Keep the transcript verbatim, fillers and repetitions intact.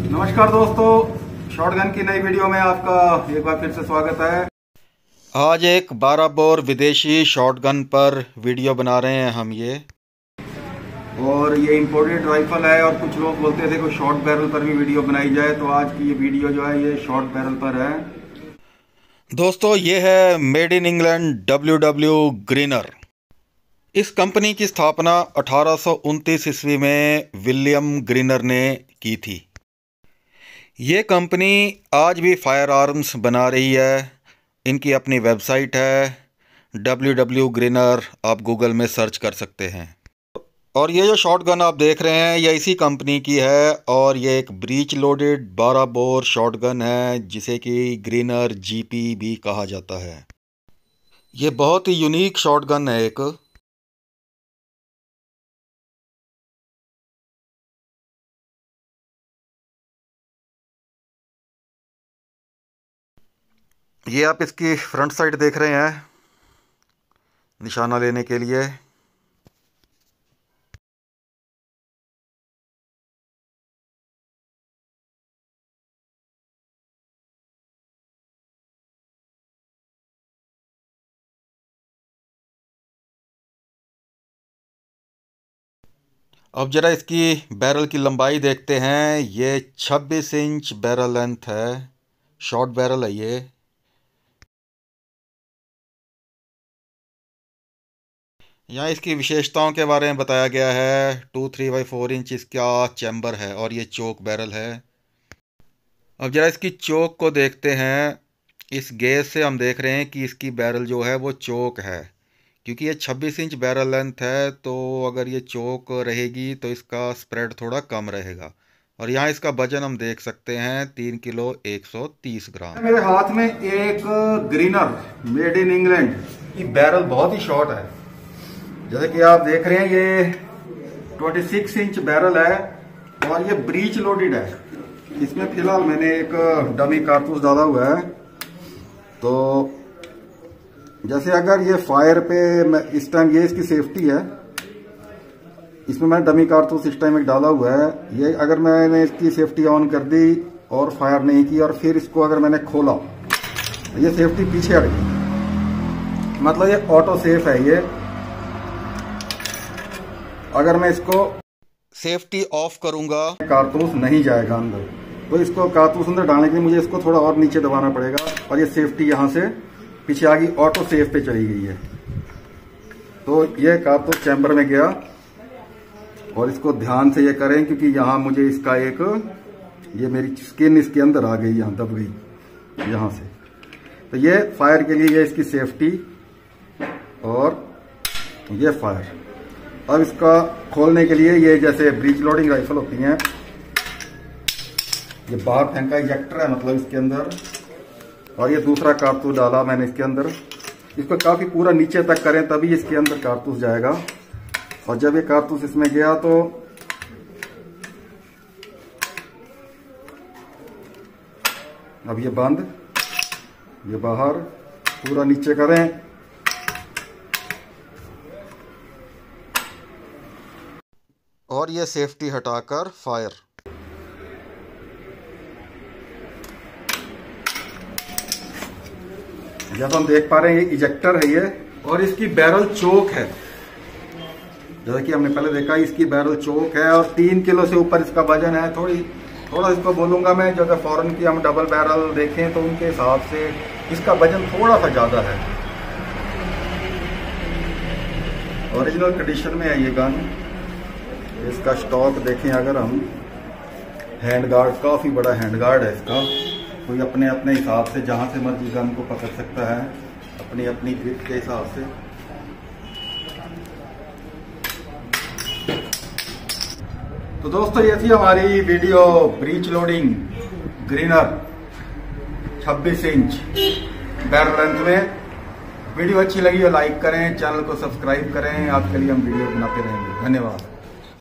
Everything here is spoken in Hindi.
नमस्कार दोस्तों, शॉटगन की नई वीडियो में आपका एक बार फिर से स्वागत है। आज एक बारह बोर विदेशी शॉटगन पर वीडियो बना रहे हैं हम ये और ये इंपोर्टेड राइफल है और कुछ लोग बोलते थे कि शॉर्ट बैरल पर भी वीडियो बनाई जाए, तो आज की ये वीडियो जो है ये शॉर्ट बैरल पर है। दोस्तों, ये है made in England W W Greener. इस कंपनी की स्थापना अठारह सौ उनतीस ईस्वी में विलियम ग्रीनर ने की थी। ये कंपनी आज भी फायर आर्म्स बना रही है। इनकी अपनी वेबसाइट है डब्ल्यू डब्ल्यू ग्रीनर, आप गूगल में सर्च कर सकते हैं। और ये जो शॉटगन आप देख रहे हैं ये इसी कंपनी की है और ये एक ब्रीच लोडेड बारह बोर शॉटगन है जिसे कि ग्रीनर जीपी भी कहा जाता है। ये बहुत ही यूनिक शॉटगन है एक। ये आप इसकी फ्रंट साइड देख रहे हैं निशाना लेने के लिए। अब जरा इसकी बैरल की लंबाई देखते हैं। ये छब्बीस इंच बैरल लेंथ है, शॉर्ट बैरल है ये। यहाँ इसकी विशेषताओं के बारे में बताया गया है। Two three by four inch इसका चैम्बर है और ये चोक बैरल है। अब जरा इसकी चोक को देखते हैं। इस गेज से हम देख रहे हैं कि इसकी बैरल जो है वो चोक है, क्योंकि ये छब्बीस इंच बैरल लेंथ है, तो अगर ये चोक रहेगी तो इसका स्प्रेड थोड़ा कम रहेगा। और यहाँ इसका वजन हम देख सकते हैं तीन किलो एक सौ तीस ग्राम। मेरे हाथ में एक ग्रीनर मेड इन इंग्लैंड की बैरल बहुत ही शॉर्ट है। जैसे कि आप देख रहे हैं ये छब्बीस इंच बैरल है और ये ब्रीच लोडेड है। इसमें फिलहाल मैंने एक डमी कारतूस डाला हुआ है। तो जैसे अगर ये फायर पे इस टाइम, ये इसकी सेफ्टी है, इसमें मैंने डमी कारतूस इस टाइम एक डाला हुआ है। ये अगर मैंने इसकी सेफ्टी ऑन कर दी और फायर नहीं की और फिर इसको अगर मैंने खोला, ये सेफ्टी पीछे हट गई, मतलब ये ऑटो सेफ है। ये अगर मैं इसको सेफ्टी ऑफ करूंगा, कारतूस नहीं जाएगा अंदर, तो इसको कारतूस अंदर डालने के लिए मुझे इसको थोड़ा और नीचे दबाना पड़ेगा और ये सेफ्टी यहां से पीछे आ गई, ऑटो सेफ पे चली गई है। तो ये कारतूस चैम्बर में गया और इसको ध्यान से ये करें, क्योंकि यहां मुझे इसका एक, ये मेरी स्किन इसके अंदर आ गई, यहां दब गई यहां से। तो ये फायर के लिए ये इसकी सेफ्टी और ये फायर। अब इसका खोलने के लिए ये जैसे ब्रीच लोडिंग राइफल होती हैं, ये बाहर फेंका इजेक्टर है मतलब इसके अंदर, और ये दूसरा कारतूस डाला मैंने इसके अंदर। इसको काफी पूरा नीचे तक करें तभी इसके अंदर कारतूस जाएगा। और जब ये कारतूस इसमें गया तो अब ये बंद, ये बाहर, पूरा नीचे करें। और ये सेफ्टी हटाकर फायर। जब हम देख पा रहे हैं ये इजेक्टर है ये, और इसकी बैरल चोक है। जैसा कि हमने पहले देखा, इसकी बैरल चोक है और तीन किलो से ऊपर इसका वजन है। थोड़ी थोड़ा इसको बोलूंगा मैं, जो अगर फॉरेन की हम डबल बैरल देखें तो उनके हिसाब से इसका वजन थोड़ा सा ज्यादा है। ओरिजिनल कंडीशन में है ये गन। इसका स्टॉक देखें अगर हम, हैंड गार्ड, काफी बड़ा हैंड गार्ड है इसका। कोई अपने अपने हिसाब से जहां से मर्जी गन को पकड़ सकता है, अपनी अपनी ग्रिप के हिसाब से। तो दोस्तों, ये थी हमारी वीडियो ब्रीच लोडिंग ग्रीनर छब्बीस इंच बैरल लेंथ में। वीडियो अच्छी लगी हो लाइक करें, चैनल को सब्सक्राइब करें। आपके लिए हम वीडियो बनाते रहेंगे। धन्यवाद।